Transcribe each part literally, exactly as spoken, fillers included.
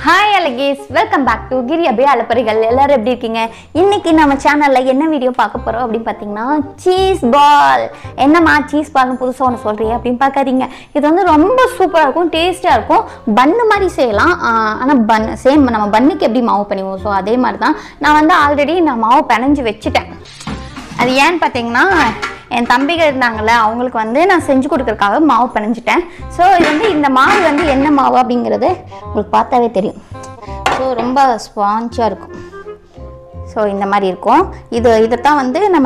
Hi allies, welcome back to Giri Abhi Alaparigal. எல்லாரும் எப்படி இருக்கீங்க? இன்னைக்கு நம்ம சேனல்ல என்ன வீடியோ பார்க்க போறோம் அப்படினு பாத்தீங்கன்னா சீஸ் பால். என்னமா சீஸ் பால்னு புதுசா ஒன்னு சொல்றியே அப்படினு பார்க்காதீங்க. இது வந்து ரொம்ப சூப்பரா இருக்கும், டேஸ்டா இருக்கும். பன் மாதிரி செய்யலாம். ஆனா பன் சேம் நம்ம பன்னுக்கு எப்படி மாவு பண்ணுவோம் சோ அதே மாதிரி தான். நான் வந்து ஆல்ரெடி நான் மாவு பிணைஞ்சு வெச்சிட்டேன். அது ஏன் பாத்தீங்கன்னா என் தம்பிகள் இருந்தாங்கல்ல அவங்களுக்கு வந்து நான் செஞ்சு கொடுக்கறதுக்காக மாவு பிணைஞ்சிட்டேன். ஸோ இது வந்து இந்த மாவு வந்து என்ன மாவு அப்படிங்கிறது உங்களுக்கு பார்த்தாவே தெரியும். ஸோ ரொம்ப ஸ்பாஞ்சாக இருக்கும். ஸோ இந்த மாதிரி இருக்கும். இது இதைத்தான் வந்து நம்ம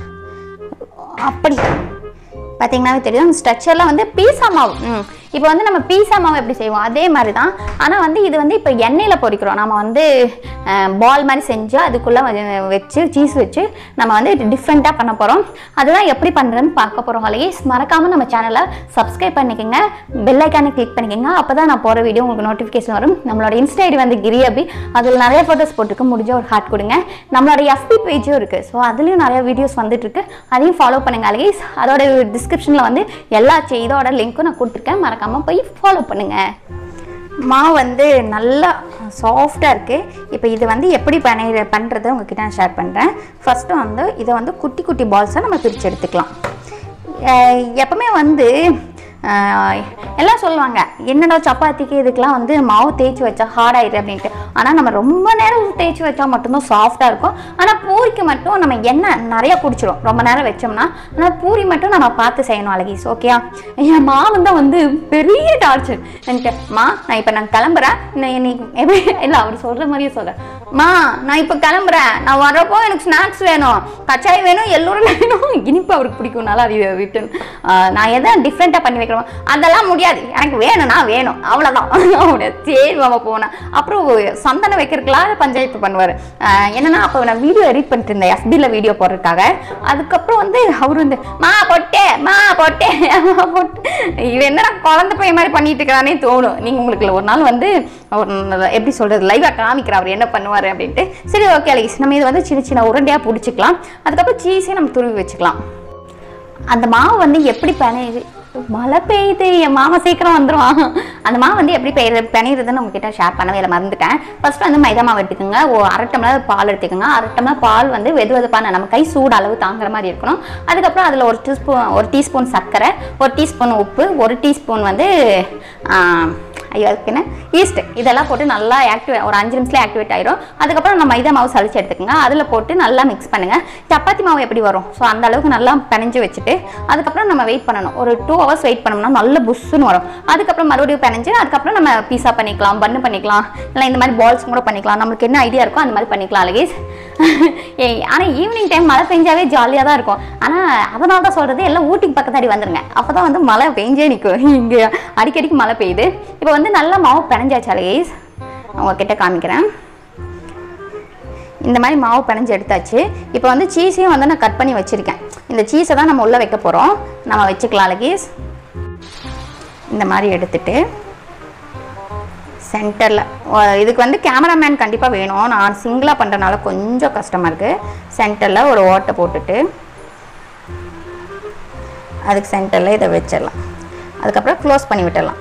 அப்படி பார்த்தீங்கன்னாவே தெரியும். ஸ்ட்ரக்சர்லாம் வந்து பீஸா மாவு. ம் இப்போ வந்து நம்ம பீஸா மாவு எப்படி செய்வோம் அதே மாதிரி தான். ஆனால் வந்து இது வந்து இப்போ எண்ணெயில் பொரிக்கிறோம். நம்ம வந்து பால் மாதிரி செஞ்சு அதுக்குள்ளே வச்சு சீஸ் வச்சு நம்ம வந்து டிஃப்ரெண்ட்டாக பண்ண போகிறோம். அதுதான் எப்படி பண்ணுறதுன்னு பார்க்க போகிறோம். அலைஸ் மறக்காமல் நம்ம சேனலை சப்ஸ்கிரைப் பண்ணிக்கோங்க, பெல் ஐக்கானை கிளிக் பண்ணிக்கோங்க. அப்போ தான் நான் போகிற வீடியோ உங்களுக்கு நோட்டிஃபிகேஷன் வரும். நம்மளோட இன்ஸ்டா ஐடி வந்து கிரி அபி, அதில் நிறைய ஃபோட்டோஸ் போட்டுருக்கு. முடிஞ்ச ஒரு ஹார்ட் கொடுங்க. நம்மளோட எஃபி பேஜும் இருக்குது. ஸோ அதுலேயும் நிறைய வீடியோஸ் வந்துட்டுருக்கு. அதையும் ஃபாலோ பண்ணுங்கள் அலைஸ். அதோட டிஸ்கிரிப்ஷனில் வந்து எல்லா இதோட லிங்க்கும் நான் கொடுத்துருக்கேன். மறக்காமல் போய் ஃபாலோ பண்ணுங்கள். மாவு வந்து நல்லா சாஃப்டாக இருக்குது. இப்போ இது வந்து எப்படி பண்ண பண்ணுறதை உங்ககிட்ட நான் ஷேர் பண்ணுறேன். ஃபஸ்ட்டு வந்து இதை வந்து குட்டி குட்டி பால்ஸாக நம்ம பிரித்து எடுத்துக்கலாம். எப்பவுமே வந்து எல்லாம் சொல்லுவாங்க என்னடா சப்பாத்திக்கு இதுக்கெலாம் வந்து மாவு தேய்ச்சி வச்சா ஹார்ட் ஆயிடுது அப்படின்ட்டு. ஆனால் நம்ம ரொம்ப நேரம் தேய்ச்சி வச்சா மட்டும்தான் சாஃப்டாக இருக்கும். ஆனால் பூரிக்கு மட்டும் நம்ம எண்ணெய் நிறையா குடிச்சிடும் ரொம்ப நேரம் வச்சோம்னா. ஆனால் பூரி மட்டும் நம்ம பார்த்து செய்யணும் அழகிஸ். ஓகே, என் மாவு தான் வந்து பெரிய டார்ச்சர் என்கிட்ட. மா நான் இப்போ நான் கிளம்புறேன், நீ எப்படி இல்லை அவர் சொல்கிற மாதிரியே சொல்கிறேன். மா நான் இப்போ கிளம்புறேன், நான் வரப்போ எனக்கு ஸ்நாக்ஸ் வேணும், கச்சாய் வேணும், எல்லோரும் வேணும். இனிப்பு அவருக்கு பிடிக்கும்னால அது ரிட்டன் நான் எதை டிஃப்ரெண்ட்டாக பண்ணி வைக்கிறோம் அதெல்லாம் முடியாது, எனக்கு வேணும்னா வேணும் அவ்வளோதான். சரி மாமா போனேன். அப்புறம் சந்தனை வைக்கிறதுக்குலாம் பஞ்சாயத்து பண்ணுவார். என்னன்னா அப்போ நான் வீடியோ எடிட் பண்ணிட்டு இருந்தேன் எஃபியில் வீடியோ போடுறதுக்காக. அதுக்கப்புறம் வந்து அவர் வந்து மா போட்டே மா போட்டே போட்டு இவன் என்னடா குழந்தை பையன் மாதிரி பண்ணிட்டு இருக்கிறானே தோணும். நீங்கள் உங்களுக்கு ஒரு நாள் வந்து எப்படி சொல்கிறது லைவாக காமிக்கிறேன் அவர் என்ன பண்ணுவார் அப்படின்ட்டு. சரி ஓகே அலைஸ், நம்ம இதை வந்து சின்ன சின்ன உருண்டையாக பிடிச்சிக்கலாம். அதுக்கப்புறம் சீஸையும் நம்ம துருவி வச்சுக்கலாம். அந்த மாவு வந்து எப்படி பிணையுது, மழை பெய்யுது, என் மாமா சீக்கிரம் வந்துடுவான். அந்த மாவு வந்து எப்படி பெய்ய பிணையிறதுன்னு உங்ககிட்ட ஷேர் பண்ணவே இல்லை, மறந்துட்டேன். ஃபர்ஸ்ட் வந்து மைதா மாவு எடுத்துக்கோங்க. ஓ அரை டம்ளர் பால் எடுத்துக்கோங்க. அரை டம்ளர் பால் வந்து வெது வெதுப்பான நம்ம கை சூடு அளவு தாங்குற மாதிரி இருக்கணும். அதுக்கப்புறம் அதில் ஒரு டீஸ்பூன் ஒரு டீஸ்பூன் சர்க்கரை, ஒரு டீஸ்பூன் உப்பு, ஒரு டீஸ்பூன் வந்து ஐயோ அதுக்கு என்ன ஈஸ்ட், இதெல்லாம் போட்டு நல்லா ஆக்டிவேட் ஒரு அஞ்சு நிமிஷத்துல ஆக்டிவேட் ஆயிரும். அதுக்கப்புறம் நம்ம மைதா மாவு சளிச்சு எடுத்துக்கோங்க. அதில் போட்டு நல்லா மிக்ஸ் பண்ணுங்கள். சப்பாத்தி மாவு எப்படி வரும் ஸோ அந்த அளவுக்கு நல்லா பிணைஞ்சு வச்சுட்டு அதுக்கப்புறம் நம்ம வெயிட் பண்ணணும். ஒரு டூ ஹவர்ஸ் வெயிட் பண்ணோம்னா நல்ல புஷ்ஷுன்னு வரும். அதுக்கப்புறம் மறுபடியும் பிணைஞ்சு அதுக்கப்புறம் நம்ம பீஸா பண்ணிக்கலாம், பன்னு பண்ணிக்கலாம், இல்லை இந்த மாதிரி பால்ஸ் கூட பண்ணிக்கலாம். நம்மளுக்கு என்ன ஐடியா இருக்கோ அந்த மாதிரி பண்ணிக்கலாம் அழகேஸ். ஆனால் ஈவினிங் டைம் மழை பெஞ்சாவே ஜாலியாக தான் இருக்கும். ஆனால் அதனால தான் சொல்கிறது எல்லாம் ஊட்டிக்கு பக்கத்தாடி வந்துருங்க. அப்போ தான் வந்து மழை பெஞ்சே நிற்கும். இங்கே அடிக்கடிக்கு மழை பெய்யுது. இப்போ வந்து நல்லா மாவு பிணைஞ்சாச்சு அழகேஸ், உங்ககிட்ட காமிக்கிறேன். இந்த மாதிரி மாவு பிணைஞ்சு எடுத்தாச்சு. இப்போ வந்து சீஸையும் வந்து நான் கட் பண்ணி வச்சுருக்கேன். இந்த சீஸை தான் நம்ம உள்ளே வைக்க போகிறோம். நம்ம வச்சுக்கலாம் அழகேஸ். இந்த மாதிரி எடுத்துட்டு சென்டரில் இதுக்கு வந்து கேமராமேன் கண்டிப்பாக வேணும். நான் சிங்கிளாக பண்ணுறதுனால கொஞ்சம் கஷ்டமாக இருக்குது. சென்டரில் ஒரு ஓட்டை போட்டுட்டு அதுக்கு சென்டரில் இதை வச்சிடலாம். அதுக்கப்புறம் க்ளோஸ் பண்ணி விட்டுடலாம்.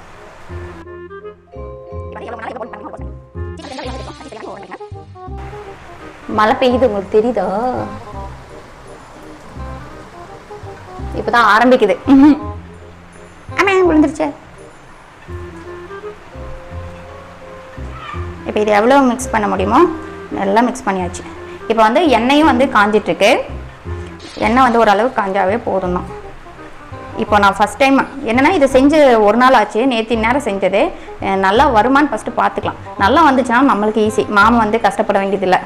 மழை பெய்யுது, உங்களுக்கு தெரியுதா? இப்பதான் ஆரம்பிக்குது. ஆமா விழுந்துருச்சு. இப்போ இது எவ்வளோ மிக்ஸ் பண்ண முடியுமோ நல்லா மிக்ஸ் பண்ணியாச்சு. இப்போ வந்து எண்ணெயும் வந்து காஞ்சிட்ருக்கு. எண்ணெய் வந்து ஓரளவு காஞ்சாவே போதும் தான். இப்போ நான் ஃபஸ்ட் டைம் என்னென்னா இதை செஞ்சு ஒரு நாள் ஆச்சு, நேற்று நேரம் செஞ்சது. நல்லா வருமானு ஃபஸ்ட்டு பார்த்துக்கலாம். நல்லா வந்துச்சுன்னா நம்மளுக்கு ஈஸி, மாமா வந்து கஷ்டப்பட வேண்டியதில்லை.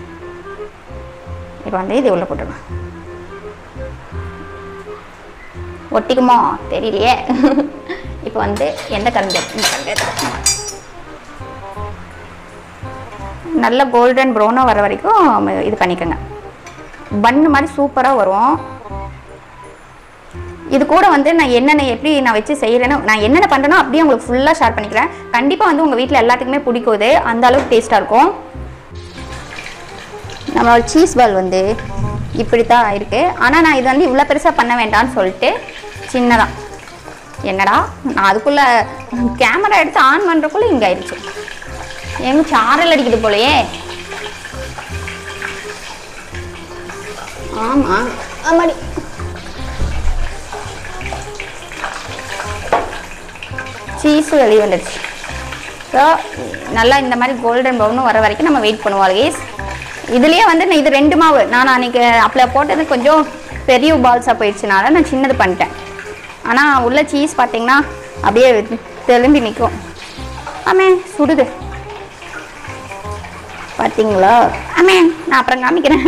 இப்போ வந்து இது உள்ளே போட்டுடலாம். ஒட்டிக்குமோ தெரியலையே. இப்போ வந்து எந்த கரண்டி இந்த கரண்டி நல்லா கோல்டன் ப்ரௌனாக வர வரைக்கும் இது பண்ணிக்கோங்க. பன்னு மாதிரி சூப்பராக வரும். இது கூட வந்து நான் என்னென்ன எப்படி நான் வச்சு செய்கிறேன்னு நான் என்னென்ன பண்ணுறேனோ அப்படியே உங்களுக்கு ஃபுல்லாக ஷேர் பண்ணிக்கிறேன். கண்டிப்பாக வந்து உங்கள் வீட்டில் எல்லாத்துக்குமே பிடிக்குது, அந்த அளவுக்கு டேஸ்ட்டாக இருக்கும். நம்மளோட சீஸ் பால் வந்து இப்படி தான் இருக்குது. ஆனால் நான் இது வந்து இவ்வளோ பெருசாக பண்ண வேண்டாம்னு சொல்லிட்டு சின்னதாக என்னடா நான் அதுக்குள்ளே கேமரா எடுத்து ஆன் பண்ணுறக்குள்ளே இங்கே ஆயிடுச்சு. எங்க சாரல் அடிக்குது போலயே. ஆமா ஆமாடி. சீஸ் வெளியே வந்துடுச்சு. ஸோ நல்லா இந்த மாதிரி கோல்டன் ப்ரௌன் வர வரைக்கும் நம்ம வெயிட் பண்ணுவோம் கைஸ். இதுலேயே வந்து நான் இது ரெண்டு மாவு நான் அன்றைக்கி அப்பளை போட்டது கொஞ்சம் பெரிய பால்ஸாக போயிடுச்சுனால நான் சின்னது பண்ணிட்டேன். ஆனால் உள்ள சீஸ் பார்த்திங்கன்னா அப்படியே தெலும்பி நிற்கும். ஆமே சுடுது பார்த்தீங்களா? ஆமே நான் அப்புறம் காமிக்கிறேன்.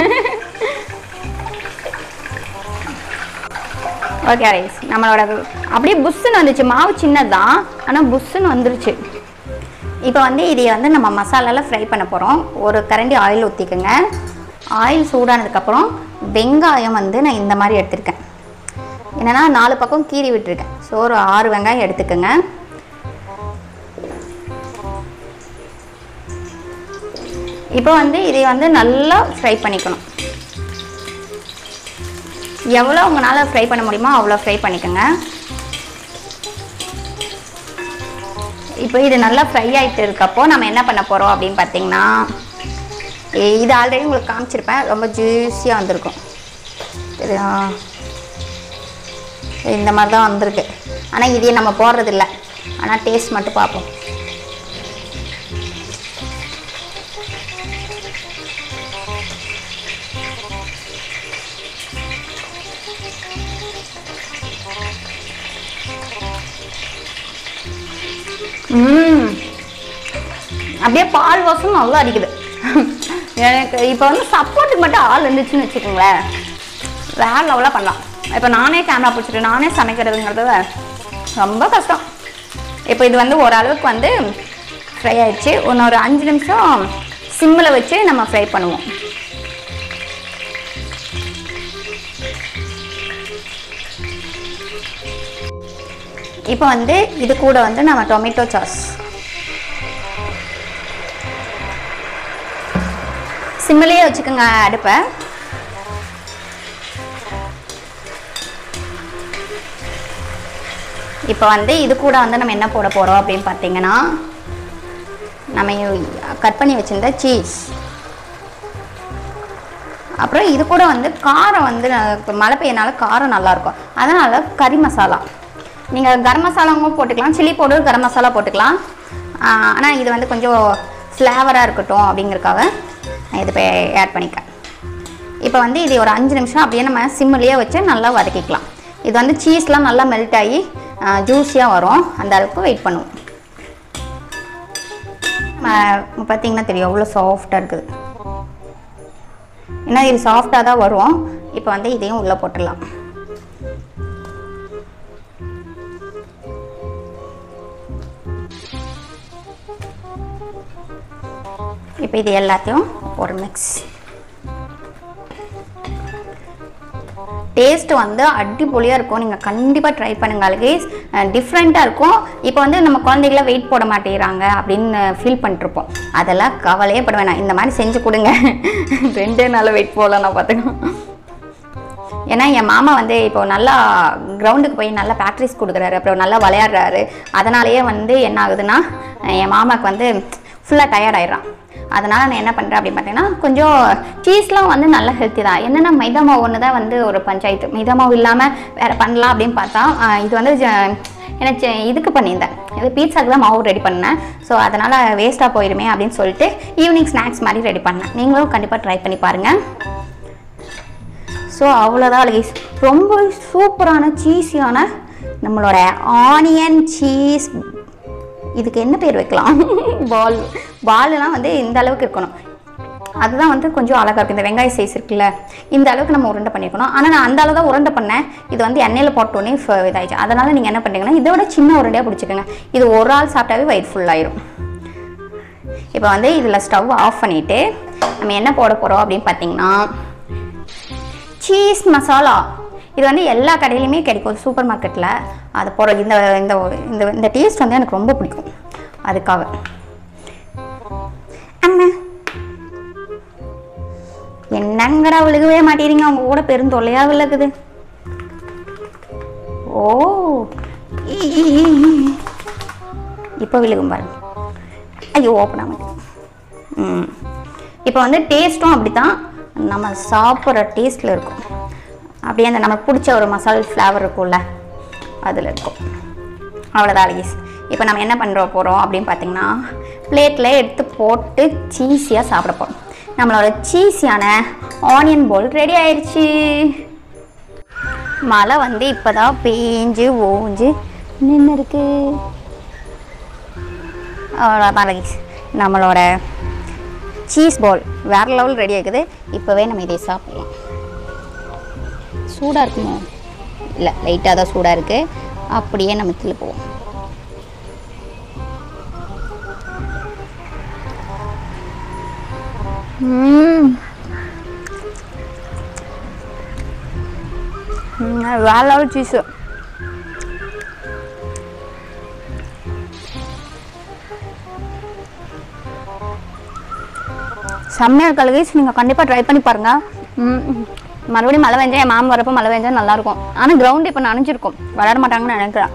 ஓகே ரைஸ் நம்மளோட அப்படியே புஷ்ஷுன்னு வந்துச்சு. மாவு சின்னது தான் ஆனால் புஷ்ஷுன்னு வந்துருச்சு. இப்போ வந்து இதை வந்து நம்ம மசாலாவில் ஃப்ரை பண்ண போகிறோம். ஒரு கரண்டி ஆயில் ஊற்றிக்கோங்க. ஆயில் சூடானதுக்கப்புறம் வெங்காயம் வந்து நான் இந்த மாதிரி எடுத்துருக்கேன். என்னென்னா நாலு பக்கம் கீறி விட்டுருக்கேன். ஸோ ஒரு ஆறு வெங்காயம் எடுத்துக்கோங்க. இப்போ வந்து இதை வந்து நல்லா ஃப்ரை பண்ணிக்கணும். எவ்வளோ உங்களால் ஃப்ரை பண்ண முடியுமோ அவ்வளோ ஃப்ரை பண்ணிக்கோங்க. இப்போ இது நல்லா ஃப்ரை ஆகிட்டு இருக்கப்போ நம்ம என்ன பண்ண போகிறோம் அப்படின்னு பார்த்தீங்கன்னா, இது ஆல்ரெடி உங்களுக்கு காமிச்சிருப்பேன். ரொம்ப ஜூஸியாக வந்திருக்கும் சரியா? இந்த மாதிரி தான் வந்திருக்கு. ஆனால் இதையே நம்ம போடுறதில்ல. ஆனால் டேஸ்ட் மட்டும் பார்ப்போம். ம் அப்படியே பால் வாசம் நல்லா அடிக்குது எனக்கு. இப்போ வந்து சப்போர்ட்டுக்கு மட்டும் ஆள் இருந்துச்சுன்னு வச்சுக்கோங்களேன், வேற லெவலாக பண்ணலாம். இப்போ நானே கேமரா பிடிச்சிட்டு நானே சமைக்கிறதுங்கிறது ரொம்ப கஷ்டம். இப்போ இது வந்து ஓரளவுக்கு வந்து ஃப்ரை ஆயிடுச்சு. இன்னொரு அஞ்சு நிமிஷம் சிம்மில் வச்சு நம்ம ஃப்ரை பண்ணுவோம். இப்போ வந்து இது கூட வந்து நம்ம டொமேட்டோ சாஸ் சிம்மிலேயே வச்சுக்கோங்க அடுப்பை. இப்போ வந்து இது கூட வந்து நம்ம என்ன போட போகிறோம் அப்படின்னு பார்த்தீங்கன்னா, நம்ம கட் பண்ணி வச்சுருந்த சீஸ், அப்புறம் இது கூட வந்து காரம் வந்து மழை பெய்யனால காரம் நல்லாயிருக்கும். அதனால் கறி மசாலா, நீங்கள் கரம் மசாலாவும் போட்டுக்கலாம், சில்லி பவுடர் கரம் மசாலா போட்டுக்கலாம். ஆனால் இது வந்து கொஞ்சம் ஃப்ளேவராக இருக்கட்டும் அப்படிங்கிறதுக்காக நான் இது போய் ஆட் பண்ணிக்கிறேன். இப்போ வந்து இது ஒரு அஞ்சு நிமிஷம் அப்படியே நம்ம சிம்மிலேயே வச்சு நல்லா வதக்கிக்கலாம். இது வந்து சீஸ்லாம் நல்லா மெல்ட் ஆகி ஜூஸியாக வரும். அந்த அளவுக்கு வெயிட் பண்ணுவோம். பார்த்திங்கன்னா தெரியும் எவ்வளோ சாஃப்டாக இருக்குது. ஏன்னா இது சாஃப்டாக தான் வரும். இப்போ வந்து இதையும் உள்ளே போட்டுடலாம். இப்போ இது எல்லாத்தையும் ஒரு மிக்ஸ். டேஸ்ட் வந்து அடிப்பொலியாக இருக்கும். நீங்கள் கண்டிப்பாக ட்ரை பண்ணுங்கள் கைஸ். டிஃப்ரெண்ட்டாக இருக்கும். இப்போ வந்து நம்ம குழந்தைகள வெயிட் போட மாட்டேங்கிறாங்க அப்படின்னு ஃபீல் பண்ணிட்டுருப்போம். அதெல்லாம் கவலையே பட வேணாம். இந்த மாதிரி செஞ்சு கொடுங்க. ரெண்டே நாள் வெயிட் போடலாம் நான் பார்த்துக்கணும். ஏன்னா என் மாமா வந்து இப்போ நல்லா கிரவுண்டுக்கு போய் நல்லா ப்ராக்டிஸ் கொடுக்குறாரு, அப்புறம் நல்லா விளையாடுறாரு. அதனாலேயே வந்து என்ன ஆகுதுன்னா, என் மாமாவுக்கு வந்து ஃபுல்லாக டயர்ட் ஆயிடுறான். அதனால் நான் என்ன பண்ணுறேன் அப்படின்னு பார்த்தீங்கன்னா, கொஞ்சம் சீஸ்லாம் வந்து நல்ல ஹெல்த்தி தான். என்னென்னா மைதா மாவு ஒன்று தான் வந்து ஒரு பஞ்சாயத்து. மைதா மாவு இல்லாமல் வேறு பண்ணலாம் அப்படின்னு பார்த்தா, இது வந்து எனக்கு இதுக்கு பண்ணியிருந்தேன், இது பீட்சாக்கு தான் மாவு ரெடி பண்ணேன். ஸோ அதனால் வேஸ்ட்டாக போயிடுமே அப்படின்னு சொல்லிட்டு ஈவினிங் ஸ்நாக்ஸ் மாதிரி ரெடி பண்ணேன். நீங்களும் கண்டிப்பாக ட்ரை பண்ணி பாருங்கள். ஸோ அவ்வளோதான் கைஸ். ரொம்ப சூப்பரான சீஸியான நம்மளோட ஆனியன் சீஸ், இதுக்கு என்ன பேர் வைக்கலாம், பால். பாலுலாம் வந்து இந்த அளவுக்கு இருக்கணும். அதுதான் வந்து கொஞ்சம் அழகாக இருக்கும். இந்த வெங்காய சைஸ் இருக்குல்ல, இந்த அளவுக்கு நம்ம உருண்டை பண்ணியிருக்கணும். ஆனால் நான் அந்த அளவு தான் உருண்டை பண்ணேன். இது வந்து எண்ணெயில் போட்டோன்னே இதாகிடுச்சு. அதனால் நீங்கள் என்ன பண்ணுறீங்கன்னா, இதோட சின்ன உருண்டையாக பிடிச்சிக்கோங்க. இது ஒரு ஆள் சாப்பிட்டாவே வயிறு ஃபுல்லாயிரும். இப்போ வந்து இதில் ஸ்டவ் ஆஃப் பண்ணிவிட்டு நம்ம என்ன போட போகிறோம் அப்படின்னு பார்த்தீங்கன்னா, சீஸ் மசாலா. இது வந்து எல்லா கடையிலையுமே கிடைக்கும் சூப்பர் மார்க்கெட்டில். அது போகிற இந்த இந்த இந்த டேஸ்ட் வந்து எனக்கு ரொம்ப பிடிக்கும். அதுக்காக அண்ணா என்னங்கடா விழுகவே மாட்டேறீங்க, அவங்க கூட பெருந்தொல்லையா விழுகுது. ஓ இப்போ விழுகும் பாருங்க. ஐயோ ஓப்பன் ஆகுது. ம் இப்போ வந்து டேஸ்ட்டும் அப்படி தான் நம்ம சாப்பிட்ற டேஸ்ட்டில் இருக்கும். அப்படியே அந்த நமக்கு பிடிச்ச ஒரு மசாலா ஃப்ளேவர் இருக்கும்ல அதில் இருக்கும். அவ்வளோதான் அழகீஸ். இப்போ நம்ம என்ன பண்ணுற போகிறோம் அப்படின்னு பார்த்தீங்கன்னா பிளேட்டில் எடுத்து போட்டு சீஸியாக சாப்பிட போகிறோம். நம்மளோட சீஸியான ஆனியன் போல் ரெடி ஆயிடுச்சு. மழை வந்து இப்போ தான் பேஞ்சு ஓஞ்சு நின்று இருக்கு. அவ்வளோதான் அழகீஸ். நம்மளோட சீஸ் பால் வேறு லெவல் ரெடி ஆகுது. இப்போவே நம்ம இதை சாப்பிடலாம். சூடாக இருக்குமோ? இல்லை, லைட்டாக தான் சூடாக இருக்குது. அப்படியே நம்ம கீழே போவோம். வேற லெவல் சீஸு. செம்மையாக இருக்கு அழகீஸ். நீங்கள் கண்டிப்பாக ட்ரை பண்ணி பாருங்கள். மறுபடியும் மழை பெஞ்சா என் மாமன் வரப்போ மழை பெஞ்சா நல்லாயிருக்கும். ஆனால் கிரவுண்ட் இப்போ நனைஞ்சிருக்கும், விளையாட மாட்டாங்கன்னு நினைக்கிறேன்.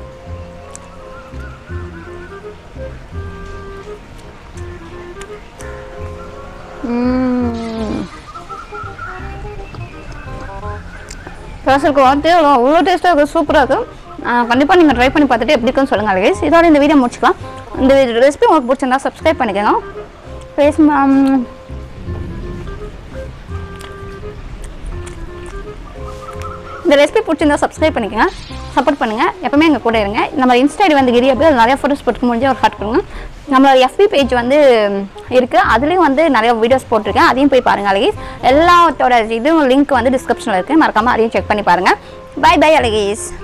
பேசுறதுக்கு வார்த்தை அவ்வளோ டேஸ்ட்டாக இருக்குது, சூப்பராக இருக்குது. கண்டிப்பாக நீங்கள் ட்ரை பண்ணி பார்த்துட்டு எப்படி இருக்குன்னு சொல்லுங்கள் அழகேஸ். இதோட இந்த வீடியோ முடிச்சுக்கலாம். இந்த ரெசிபி உங்களுக்கு பிடிச்சிருந்தா சப்ஸ்கிரைப் பண்ணிக்கணும். பேச இந்த ரெசிபி பிடிச்சிருந்தா சப்ஸ்கிரைப் பண்ணிக்கோங்க, சப்போர்ட் பண்ணுங்கள், எப்பவுமே எங்கள் கூட இருங்க. நம்ம இன்ஸ்டா ஐடி வந்து கிரி அப்படி அது நிறையா ஃபோட்டோஸ் போட்டு முடிஞ்சு ஒரு ஹார்ட் கொடுங்க. நம்மளோட எஃபி பேஜ் வந்து இருக்குது, அதுலேயும் வந்து நிறைய வீடியோஸ் போட்டிருக்கேன், அதையும் போய் பாருங்கள் அழகேஸ். எல்லாத்தோட இதுவும் லிங்க் வந்து டிஸ்கிரிப்ஷனில் இருக்குது, மறக்காமல் அதையும் செக் பண்ணி பாருங்கள். Bye bye அழகேஸ்.